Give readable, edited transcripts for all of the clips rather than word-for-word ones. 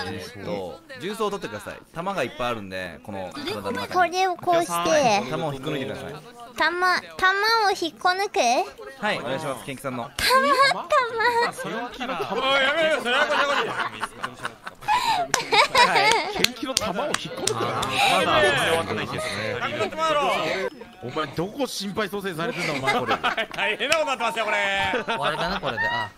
重曹を取ってください。玉がいっぱいあるんで、この体の中に。 これをこうして玉を引っこ抜いてください。 玉を引っこ抜く。 はい、お願いします。ケンキさんの。 元気の玉を引っこ抜く。お前どこ心肺蘇生されてんだお前これ。 大変なことになってますよこれ。 終わりかなこれで。あ、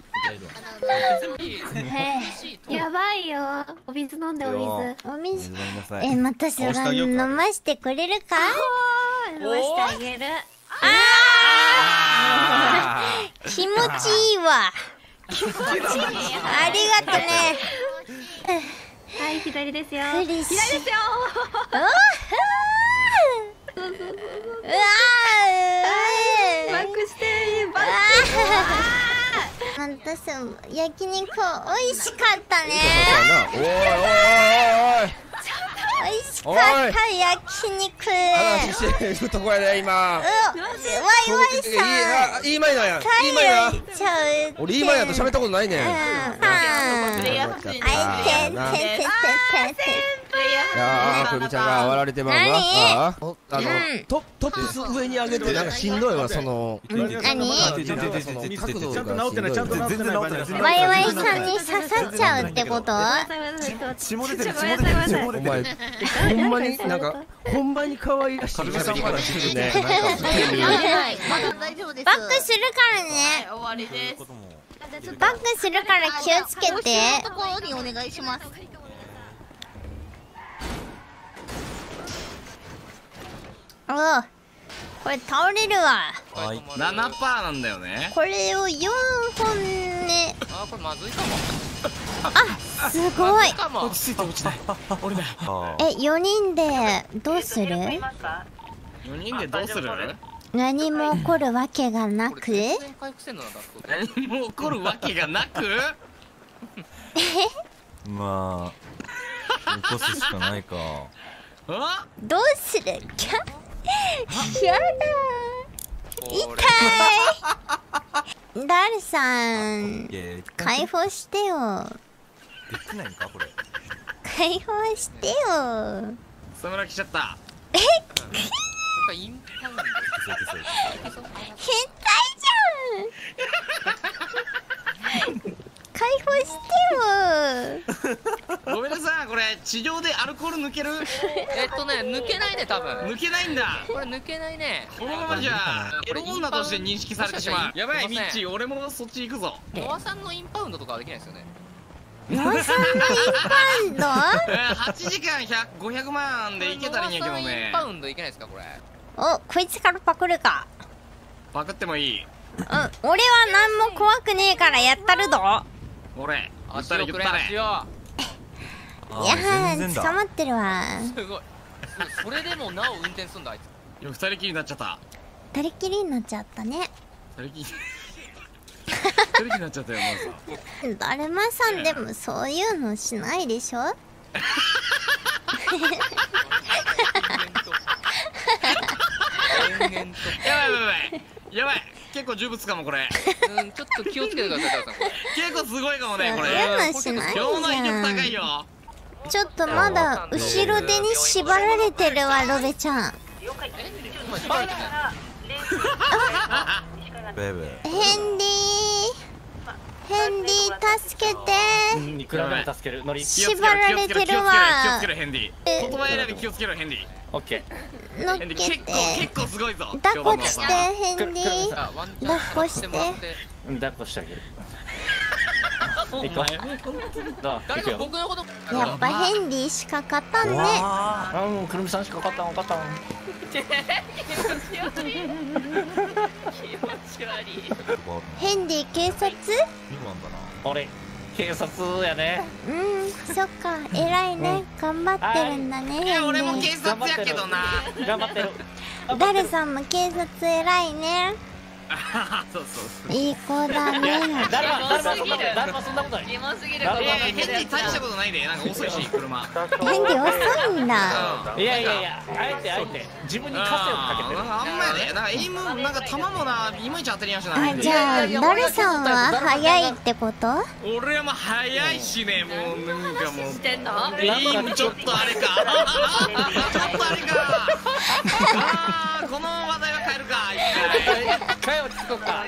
やばいよ。お水飲んでお水。 お水。 飲みなさい。 私が飲ましてくれるか。 飲ましてあげる。 気持ちいいわ。ありがとね。 はい、左ですよ。 左ですよ。うわバックしてバック。 私焼肉美味しかったね。美味しかった焼肉。 話してるとこやね今。 わいわいさん。 いい前なんや。いい前や。俺いい前やと喋ったことないねん。いやー、くるみちゃんが割られてまうわ。トップス上に上げてなんかしんどいわその。 何？ 角度がしんどい。 ワイワイさんに刺さっちゃうってこと？ 血出てる。お前ほんまになんかほんまに可愛らしい喋り方してるね。 バックするからね。 終わりです。 バックするから気をつけて。 ところにお願いします。 おう、これ倒れるわ。 7%なんだよね。 これを4本目。 あ、これまずいかも。 あ、すごい。 落ち着いて落ちない。降りない。 4人でどうする 4人でどうする？ 何も起こるわけがなく。 何も起こるわけがなく。 まあ起こすしかないか。 どうする？やだ痛い。ダルさん解放してよ。 できないんかこれ。 解放してよ。 草むら来ちゃった。 インパウンド。 変態じゃん。解放してよ。 ごめんなさい、これ地上でアルコール抜ける？ 抜けないね多分。 抜けないんだ。 これ抜けないね。 このままじゃエロ女として認識されてしまう。やばいミッチー、俺もそっち行くぞ。 ノアさんのインパウンドとかはできないですよね。 ノアさんのインパウンド ？8時間500万でいけたらいいんやけどね。 インパウンドいけないですかこれ。 お、こいつからパクるか。 パクってもいい。 俺は何も怖くねえからやったるぞ。 俺足をくれ足を。 いやー、捕まってるわ。 すごい。それでもなお運転すんだあいつ。 いや、2人きりになっちゃった。 二人きりになっちゃったね。 2人きりになっちゃったよ、まず。 だるまさんでもそういうのしないでしょ。 やばいやばい、結構重物かもこれ。 ちょっと気をつけてください。 結構すごいかもねこれ。 そういうのしないじゃん。 今日の威力高いよ。 ちょっとまだ後ろ手に縛られてるわ、ロベちゃん。ヘンディ助けて。 いくらでも助ける。 縛られてるわ。 気をつけるヘンディ。言葉選び気をつけるヘンディ。オッケー。 乗っけて。 結構すごいぞ。 抱っこしてヘンディ。抱っこして。 抱っこしてあげる。 やっぱヘンディしか勝たんね。 もうくるみさんしか勝たん。 ヘンディ警察？ 俺警察やね。 そっか、偉いね。頑張ってるんだね、ヘンディ。 俺も警察やけどな。頑張ってる。 ダルさんも警察偉いね。 そういい子だね。 誰もそんなことない。キモすぎる。ヘンディ大したことないで、なんか遅いし車。 ヘンディ遅いんだ。 いやあえて自分に枷をかけてる。あんまやで、なんかエイムなんか弾もないまいち当たりやしない。 じゃあダルさんは早いってこと？ 俺はもう早いしね、もうなんかもうしてんの？ ちょっとあれか。ちょっとあれか。この話題は変えるか。一回落ち着こうか。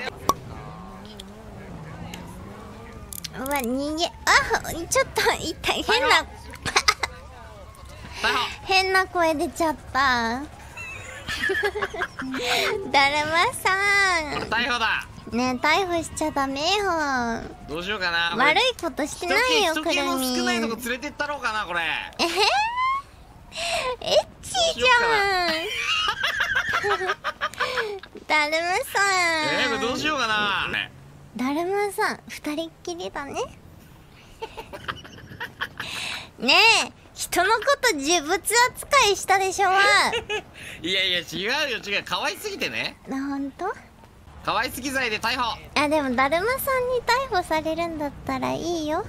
うわ、逃げ、ちょっと痛い、変な声出ちゃった。だるまさん。 逮捕だ。 ねえ、逮捕しちゃダメよ。 どうしようかな。 悪いことしてないよ、くるみ。 人気も少ないとこ連れてったろうかな、これ。 エッチじゃん。だるまさん。 これどうしようかな。 だるまさん、二人っきりだね。ねえ、人のこと呪物扱いしたでしょ。 いやいや、違うよ、違う。可愛すぎてね。 ほんと？ 可愛すぎ罪で逮捕。 あ、でもだるまさんに逮捕されるんだったらいいよ。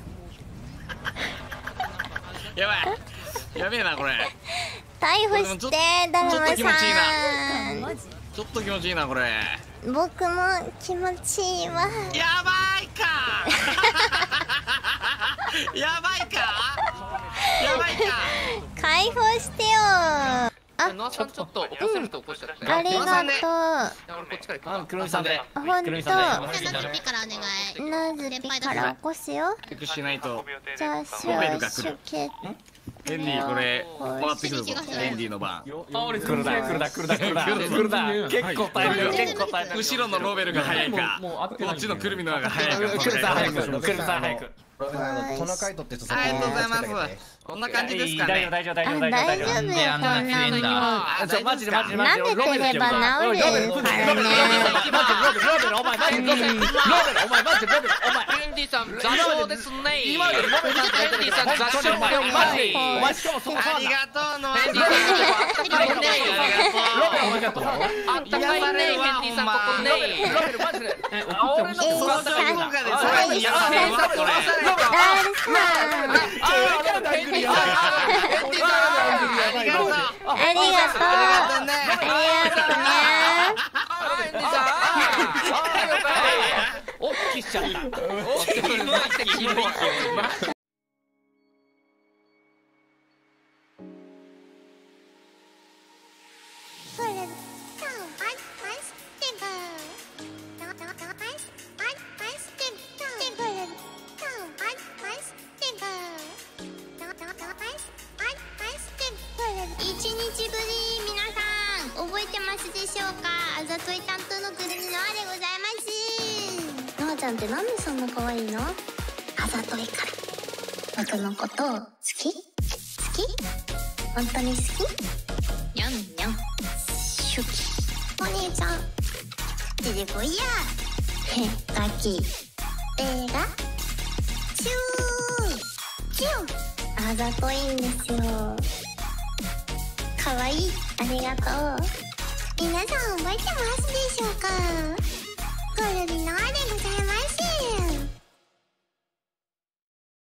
やばい。やべえな、これ。 逮捕して、だるまさん。 ちょっと気持ちいいな。ちょっと気持ちいいな、これ。 僕も気持ちいいわ。 やばいか。やばいか。やばいか。 解放してよ。 ノアさんちょっと起こせると起こしちゃって。 ありがとう。 俺こっちから行く。 くるみさんで。 ほんと。 ナズピからお願い。 ナズピから起こすよ。 チェックしないと。 じゃあ、シュワシュケ。 ヘンリー、これ回ってくるぞ。ヘンリーの番。 俺来るだ。結構大変よ。結構大変。 後ろのロベルが早いか。こっちのくるみの方が早いか。 くるさん早く。 トナカイトって人ありがとうございます。こんな感じですかね。 大丈夫。 大丈夫よ、こんなの。 マジで。 舐めてれば治るからね。 ロベル、お前マジでロベル、お前マジでロベル、お前。 ヘンディさん座礁ですね。 今までロベルさんヘンディさん座礁でマジ。 お前しかもそこありがとうの。 ヘンディさんあったかいね。 ロベルお前がと。 あったかいね。ヘンディさんここね。 ロベルマジで。俺のその動画でさらにやばいわ、これ。 だるさん。 ありがとう。 ありがとうね。 おっきしちゃった。 1日ぶり、皆さん覚えてますでしょうか。あざとい担当のくるみのあでございます。なおちゃんってなんでそんな可愛いの？あざといから。僕のこと好き？好き？本当に好き？にゃんにゃん。シュキ。お姉ちゃん出てこいや。へっかき手がチューチュー。あざといんですよ。かわいい。ありがとう。皆さん覚えてますでしょうか。くるみのあでござい